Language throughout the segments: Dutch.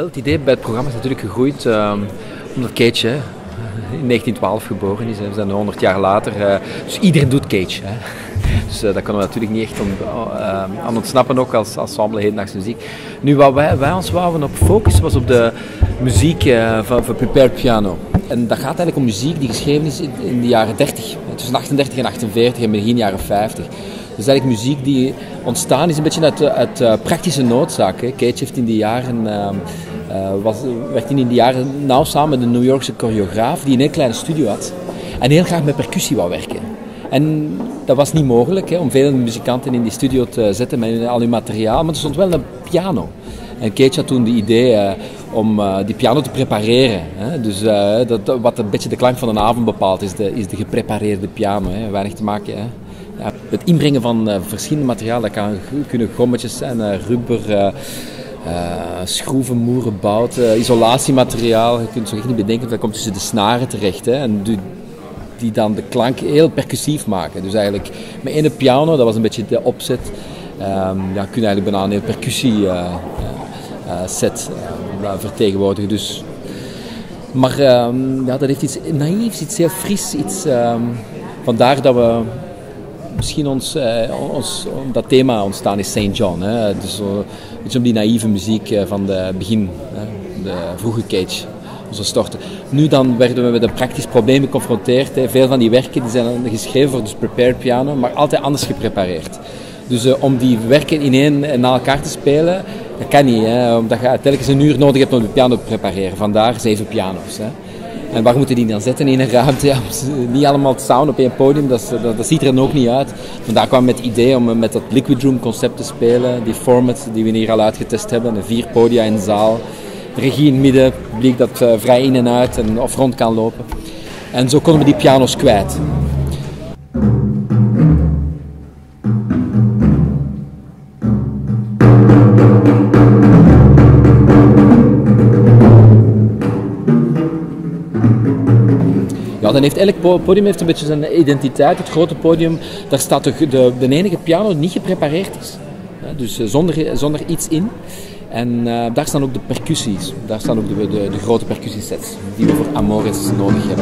het idee bij het programma is natuurlijk gegroeid omdat Cage in 1912 geboren is. We zijn 100 jaar later. Dus iedereen doet Cage. Hè. Dus daar kunnen we natuurlijk niet echt aan ontsnappen, ook als ensemble hedendaagse muziek. Nu, wat wij ons wouden op focussen was op de muziek van Prepared Piano. En dat gaat eigenlijk om muziek die geschreven is in de jaren 30. Tussen 38 en 48 en begin jaren 50. Dus eigenlijk muziek die ontstaan is een beetje uit praktische noodzaak. Hè. Cage heeft in die jaren... werkte in die jaren nauw samen met een New Yorkse choreograaf die een heel kleine studio had en heel graag met percussie wou werken. En dat was niet mogelijk om veel muzikanten in die studio te zetten met al hun materiaal, maar er stond wel een piano. En Cage had toen het idee om die piano te prepareren. Hè. Dus wat een beetje de klank van een avond bepaalt, is de geprepareerde piano. Hè. Weinig te maken. Hè. Ja, het inbrengen van verschillende materialen, dat kunnen gommetjes zijn, rubber... schroeven, moeren, bout, isolatiemateriaal. Je kunt het zo echt niet bedenken, dat komt tussen de snaren terecht. Hè, en die dan de klank heel percussief maken. Dus eigenlijk met één piano, dat was een beetje de opzet. Kun je eigenlijk bijna een heel percussie set vertegenwoordigen. Dus. Maar dat heeft iets naïefs, iets heel fris. Vandaar dat we misschien dat thema ontstaan is St. John. Hè. Dus iets om die naïeve muziek van de begin, de vroege Cage, onze storten. Nu dan werden we met een praktisch probleem geconfronteerd. Hè. Veel van die werken die zijn geschreven voor dus prepared piano, maar altijd anders geprepareerd. Dus om die werken ineen na elkaar te spelen, dat kan niet. Hè, omdat je telkens een uur nodig hebt om de piano te prepareren. Vandaar 7 piano's. Hè. En waar moeten die dan zetten in een ruimte? Ja, niet allemaal samen op één podium, dat ziet er dan ook niet uit. Vandaar kwam met het idee om met dat Liquid Room concept te spelen. Die format die we hier al uitgetest hebben. 4 podia in de zaal. De regie in het midden, publiek dat vrij in en uit of rond kan lopen. En zo konden we die piano's kwijt. Ja, dan heeft elk podium heeft een beetje zijn identiteit. Het grote podium, daar staat de enige piano die niet geprepareerd is. Ja, dus zonder iets in. En daar staan ook de percussies. Daar staan ook de grote percussiesets die we voor Amores nodig hebben.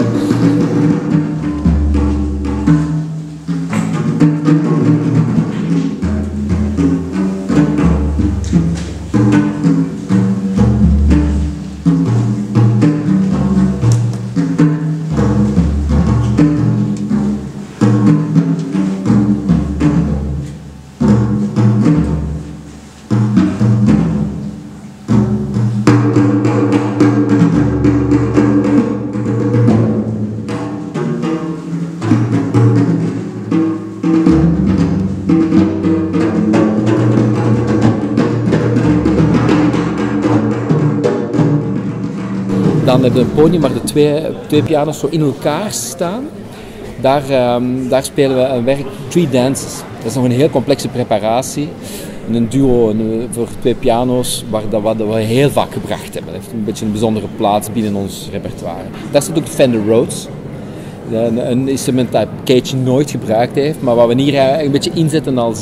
Dan hebben we een podium waar de twee piano's zo in elkaar staan. Daar spelen we een werk, 3 Dances. Dat is nog een heel complexe preparatie. Een duo voor 2 piano's, wat we heel vaak gebracht hebben. Dat heeft een beetje een bijzondere plaats binnen ons repertoire. Daar staat ook de Fender Rhodes. Een instrument dat Cage nooit gebruikt heeft, maar wat we hier een beetje inzetten als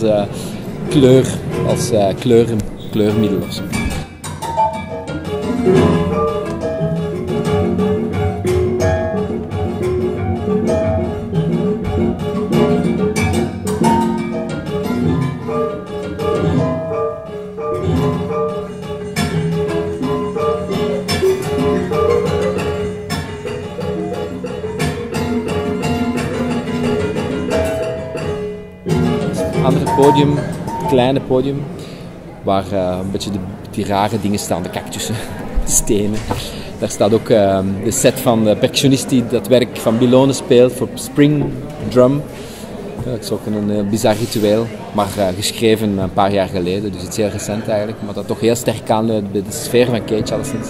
kleurmiddel of zo. Andere podium, kleine podium, waar een beetje die rare dingen staan, de cactussen, de stenen. Daar staat ook de set van de percussionist die dat werk van Bilone speelt voor Spring Drum. Dat is ook een bizar ritueel, maar geschreven een paar jaar geleden, dus iets heel recent eigenlijk, maar dat toch heel sterk aanluidt bij de sfeer van Cage alleszins.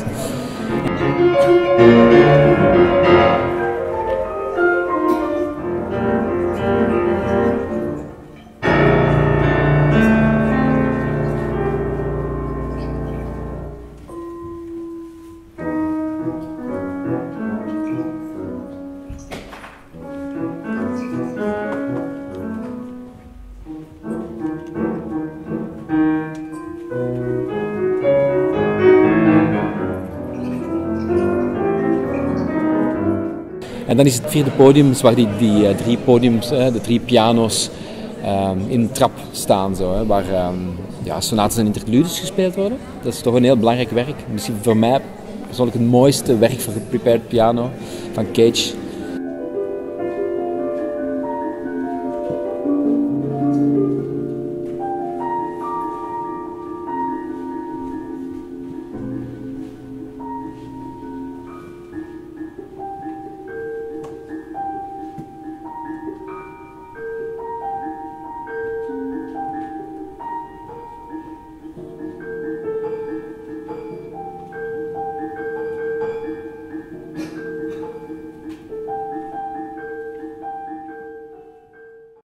En dan is het vierde podium, dus waar die drie podiums, de drie piano's in een trap staan, zo, hè, waar sonates en interludes gespeeld worden. Dat is toch een heel belangrijk werk. Misschien voor mij persoonlijk het mooiste werk voor geprepared piano van Cage.